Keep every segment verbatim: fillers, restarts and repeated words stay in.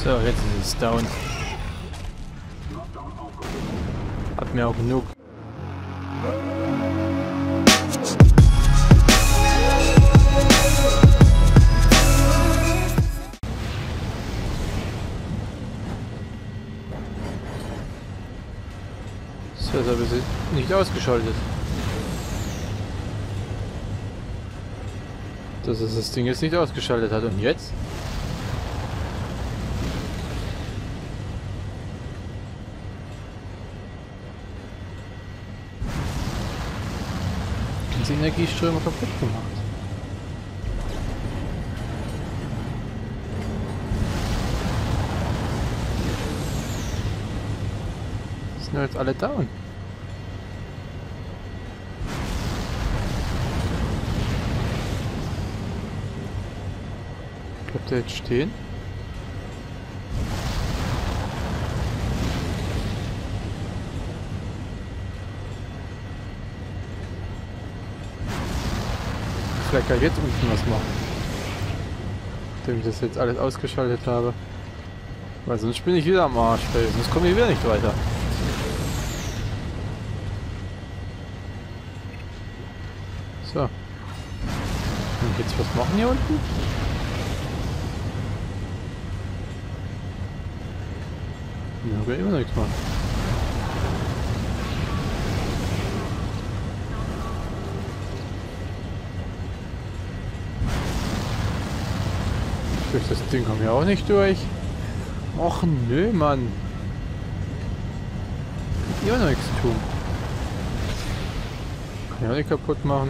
So, jetzt ist es down. Hat mir auch genug. So, das habe ich nicht ausgeschaltet. Dass es das Ding jetzt nicht ausgeschaltet hat. Und jetzt? Die Energieströme kaputt gemacht. Sind nur jetzt alle down. Bleibt der jetzt stehen? Vielleicht kann ich jetzt unten was machen. Nachdem ich das jetzt alles ausgeschaltet habe. Weil sonst bin ich wieder am Arsch, weil sonst komme ich wieder nicht weiter. So. Und jetzt was machen hier unten? Ja, wir immer noch nichts machen. Durch das Ding kommen wir auch nicht durch. Och nö, Mann. Kann ich auch noch nichts tun. Kann ich auch nicht kaputt machen.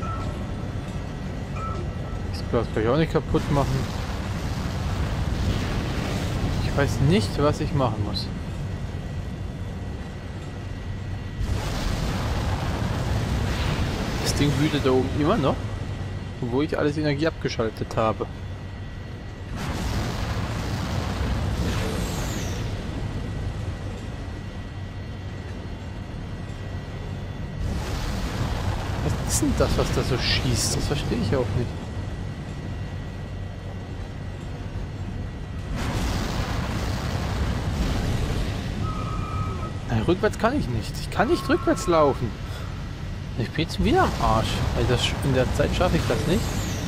Das Glas kann ich auch nicht kaputt machen. Ich weiß nicht, was ich machen muss. Das Ding wütet da oben immer noch, obwohl ich alles Energie abgeschaltet habe. Was ist denn das, was da so schießt? Das verstehe ich auch nicht. Nein, rückwärts kann ich nicht. Ich kann nicht rückwärts laufen. Ich bin jetzt wieder am Arsch. Also das, in der Zeit schaffe ich das nicht.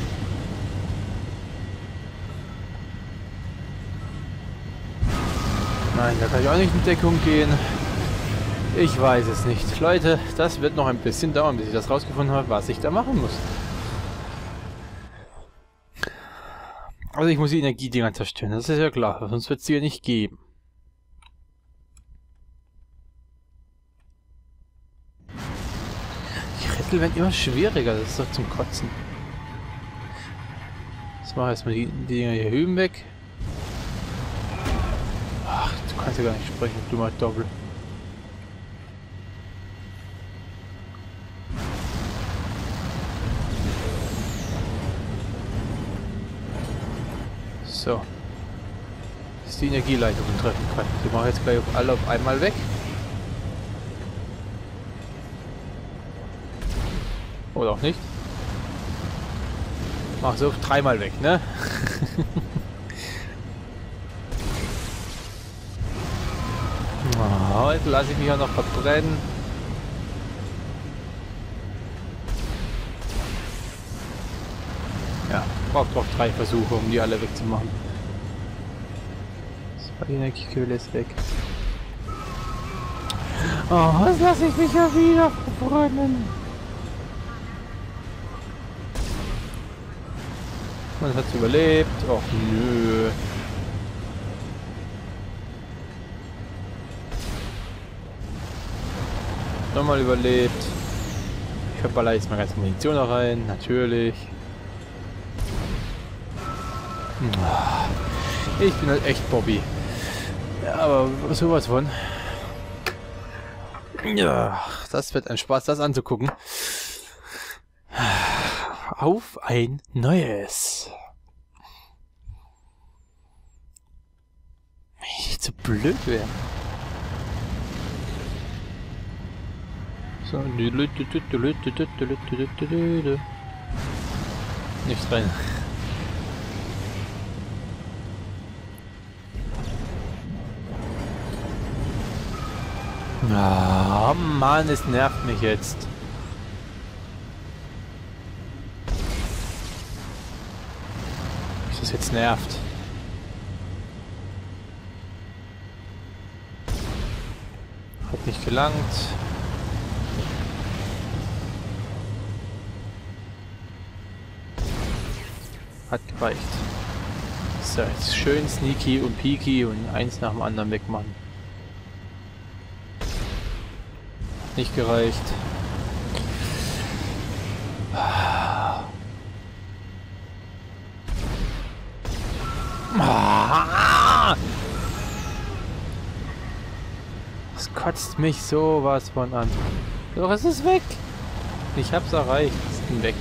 Nein, da kann ich auch nicht in Deckung gehen. Ich weiß es nicht. Leute, das wird noch ein bisschen dauern, bis ich das rausgefunden habe, was ich da machen muss. Also ich muss die Energiedinger zerstören, das ist ja klar, sonst wird es die ja nicht geben. Die Rätsel werden immer schwieriger, das ist doch zum Kotzen. Jetzt machen wir erstmal die, die Dinger hier hüben weg. Ach, du kannst ja gar nicht sprechen, du mal doppelt. So. Dass die Energieleitungen treffen kann. Die mache ich jetzt gleich auf alle auf einmal weg. Oder auch nicht. Mach so dreimal weg, ne? Oh, heute lasse ich mich ja noch verbrennen. Ja, braucht doch drei Versuche, um die alle wegzumachen. So, die Energiequelle ist weg. Oh, was lasse ich mich ja wieder verbrennen? Man hat's überlebt. Och nö. Nochmal überlebt. Ich verballer jetzt mal ganz Munition da rein, natürlich. Ich bin halt echt Bobby. Ja, aber sowas von. Ja, das wird ein Spaß, das anzugucken. Auf ein neues. Wenn ich nicht so blöd wäre. So. Nicht rein. Ah, Mann, es nervt mich jetzt. Dass das jetzt nervt. Hat nicht gelangt. Hat gereicht. So, jetzt schön sneaky und peaky und eins nach dem anderen wegmachen. Hat nicht gereicht. Das kotzt mich sowas von an. Doch, es ist weg. Ich hab's erreicht. Es ist weg.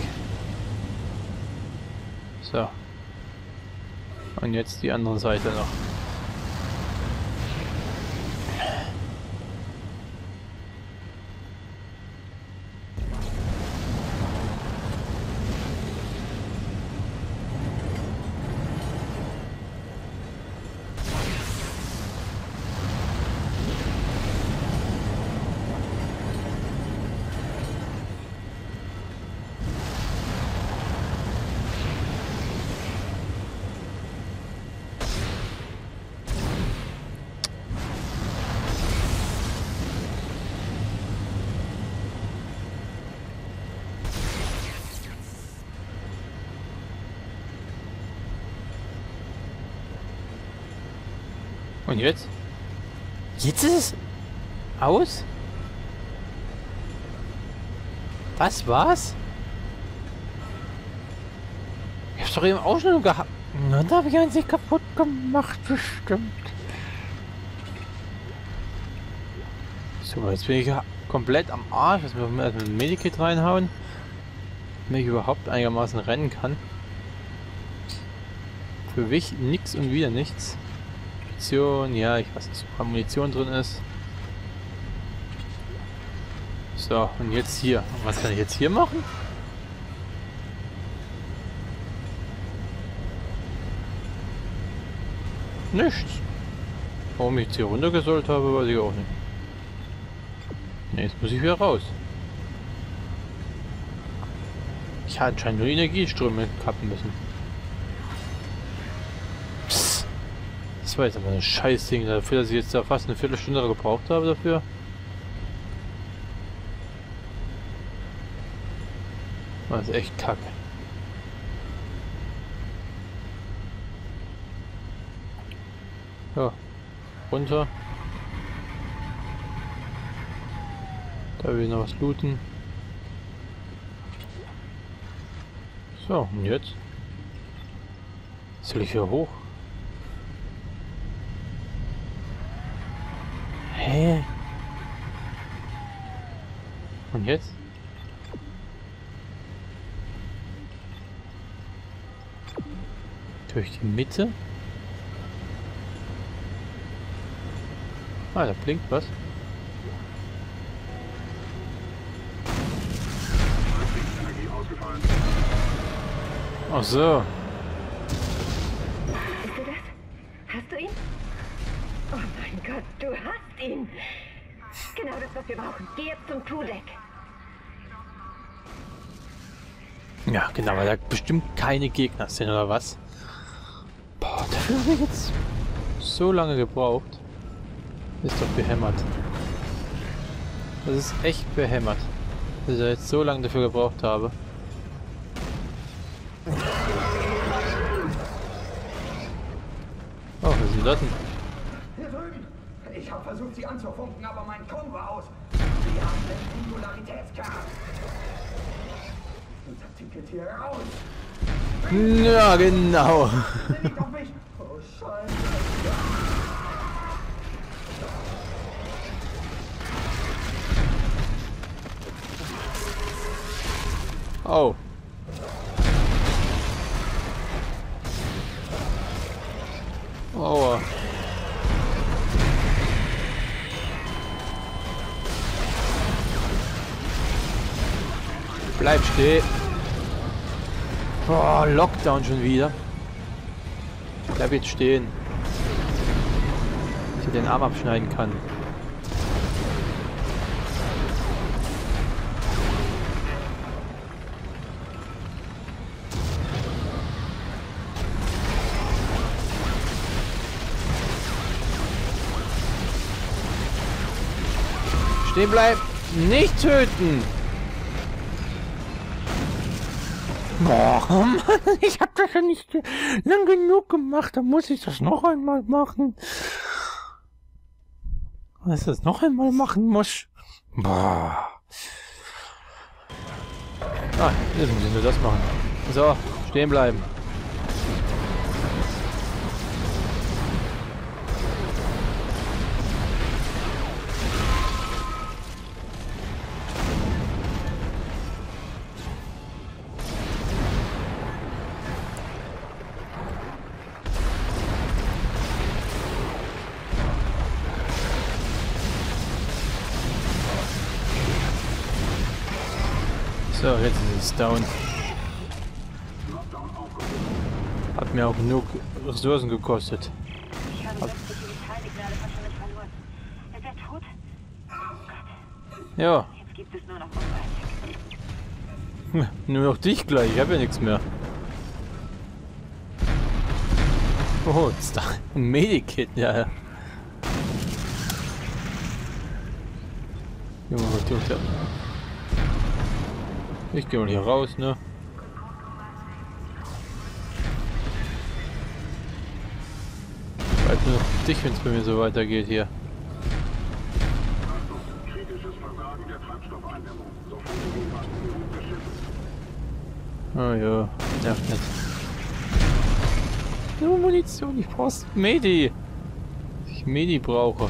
So. Und jetzt die andere Seite noch. Und jetzt? Jetzt ist es aus? Was war's? Ich hab's doch eben auch schon gehabt. Und da habe ich eins kaputt gemacht, bestimmt. So, jetzt bin ich ja komplett am Arsch. Jetzt müssen wir erstmal ein Medikit reinhauen, damit ich überhaupt einigermaßen rennen kann. Für mich nix und wieder nichts. Munition, ja, ich weiß nicht, ob Munition drin ist. So, und jetzt hier. Was kann ich jetzt hier machen? Nichts. Warum ich jetzt hier runtergesollt habe, weiß ich auch nicht. Ne, jetzt muss ich wieder raus. Ich hatte anscheinend nur Energieströme kappen müssen. Das war jetzt aber ein Scheißding dafür, dass ich jetzt da fast eine Viertelstunde gebraucht habe dafür. Das ist echt kacke. Ja, runter. Da will ich noch was looten. So, und jetzt? Soll ich hier hoch? Hä? Und jetzt? Durch die Mitte? Ah, da blinkt was. Ach so. Bist du das? Hast du ihn? Oh mein Gott, du hast ihn! Genau das, was wir brauchen. Geh jetzt zum Crew-Deck. Ja, genau, weil da bestimmt keine Gegner sind, oder was? Boah, dafür habe ich jetzt so lange gebraucht. Ist doch behämmert. Das ist echt behämmert, dass ich da jetzt so lange dafür gebraucht habe. Oh, was ist denn das denn? Hier drüben! Ich habe versucht, sie anzufunken, aber mein Ton war aus. Sie haben den Singularitätskern. Unser Ticket hier raus! Ja, genau. Nicht auf mich! Oh, Scheiße! Oh. Oh. Bleib stehen. Oh, Lockdown schon wieder. Bleib jetzt stehen. Dass ich den Arm abschneiden kann. Stehen bleiben! Nicht töten! Boah, Mann, ich hab das ja nicht lang genug gemacht, dann muss ich das noch einmal machen. Was ich das noch einmal machen muss? Boah. Ah, jetzt muss ich nur das machen. So, stehen bleiben. So, jetzt ist es down. Hat mir auch genug Ressourcen gekostet. Ich habe sämtliche Vitalsignale verschwindet verloren. Ist er tot? Oh Gott. Ja. Jetzt gibt es nur noch uns. Nur noch dich gleich, ich habe ja nichts mehr. Oh, jetzt da ein Medikit, ja. Junge, was tut der? Ich gehe mal hier raus, ne? Ich weiß nur noch dich, wenn es bei mir so weitergeht hier. Oh ja, nervt nicht. Nur Munition, ich brauch's Medi. Ich Medi brauche.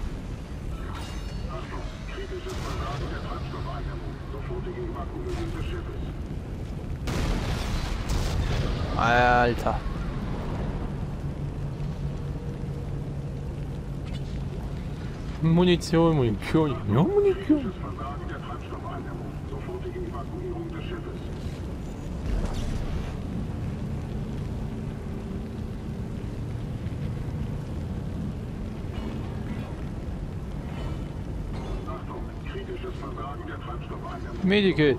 Alter. Munition, Munition, ja, Munition. Medikit.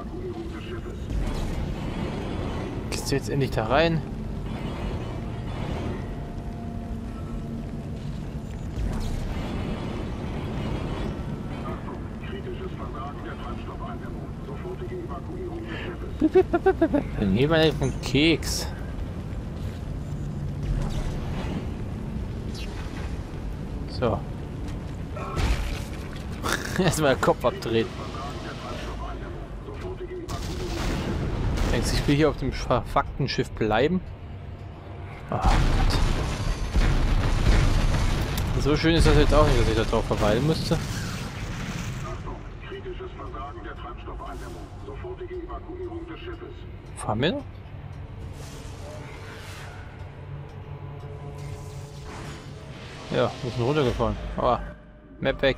Gehst du jetzt endlich da rein? Dann nehmen wir einen Keks. So. Erstmal Kopf abdrehen. Denkst du, ich will hier auf dem verfuckten Schiff bleiben? Oh Gott. So schön ist das jetzt auch nicht, dass ich da drauf verweilen müsste. Fahren wir noch? Ja, wir sind runtergefahren. Aber Map weg.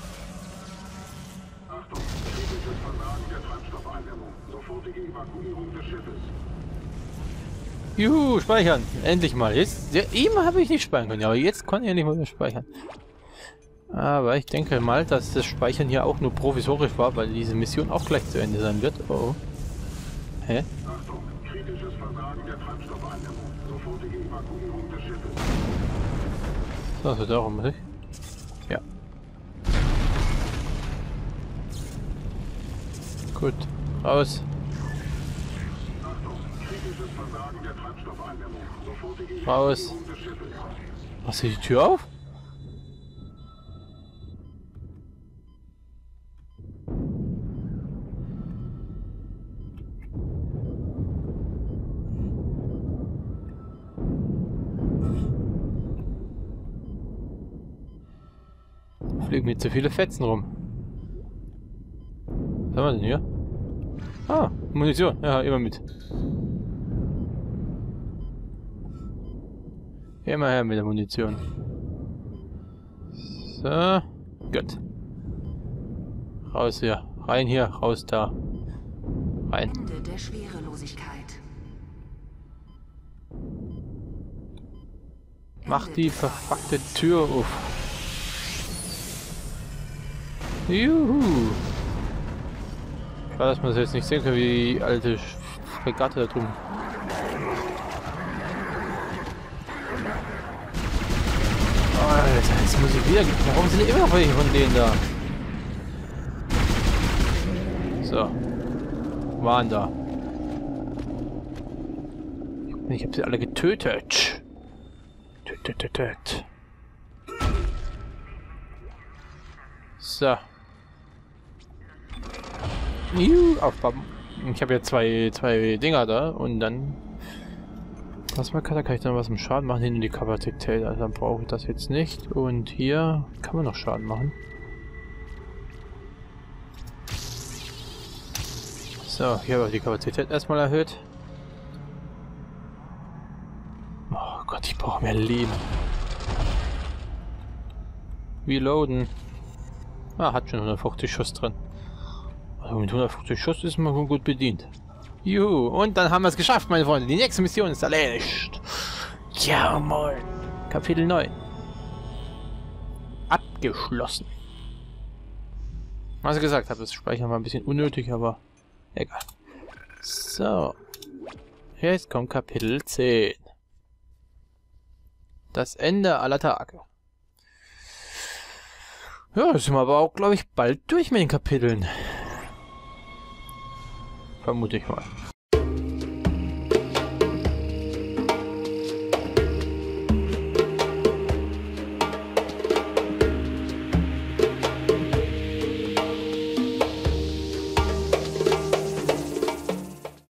Juhu, speichern. Endlich mal. Jetzt, ja, eben habe ich nicht speichern können, aber jetzt kann ich ja nicht mal mehr speichern. Aber ich denke mal, dass das Speichern hier auch nur provisorisch war, weil diese Mission auch gleich zu Ende sein wird. Oh. Hä? So, das wird auch um sich. Ja. Gut. Raus. Raus. Machst du die Tür auf? Fliegen mir zu viele Fetzen rum. Was haben wir denn hier? Ah, Munition. Ja, immer mit. Immer her mit der Munition. So. Gut. Raus hier. Rein hier. Raus da. Rein. Ende der Schwerelosigkeit. Mach die verfuckte Tür auf. Juhu. Schade, dass man das jetzt nicht sehen kann, wie die alte Fregatte da drüben. Alter, jetzt muss ich wieder. Warum sind immer noch welche von denen da? So. Waren da. Ich habe sie alle getötet. Tötet, tötet. So. Juhu, aufpassen. Ich habe ja zwei, zwei Dinger da und dann... Was mal kann, da kann ich dann was im Schaden machen, hin in die Kapazität. Also dann brauche ich das jetzt nicht. Und hier kann man noch Schaden machen. So, hier wird die Kapazität erstmal erhöht. Oh Gott, ich brauche mehr Leben. Reloaden. Ah, hat schon hundertfünfzig Schuss drin. Also mit hundertfünfzig Schuss ist man gut bedient. Juhu, und dann haben wir es geschafft, meine Freunde. Die nächste Mission ist erledigt. Ja, moin. Kapitel neun. Abgeschlossen. Was ich gesagt habe, das Speichern war ein bisschen unnötig, aber egal. So. Jetzt kommt Kapitel zehn. Das Ende aller Tage. Ja, das sind wir aber auch, glaube ich, bald durch mit den Kapiteln. Vermute ich mal.